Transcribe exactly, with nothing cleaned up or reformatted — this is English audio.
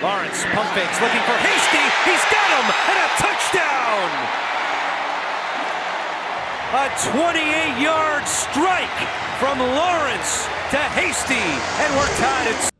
Lawrence, pump fakes, looking for Hasty. He's got him, and a touchdown! A twenty-eight yard strike from Lawrence to Hasty, and we're tied at